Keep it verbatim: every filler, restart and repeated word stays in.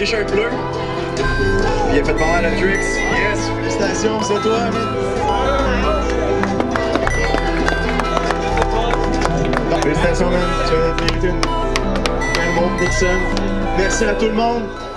t-shirt bleu. Puis il a fait pas mal de tricks. Yes, félicitations, c'est toi, man. Félicitations, man. Tu as mérité une belle montre, Nixon. Merci à tout le monde.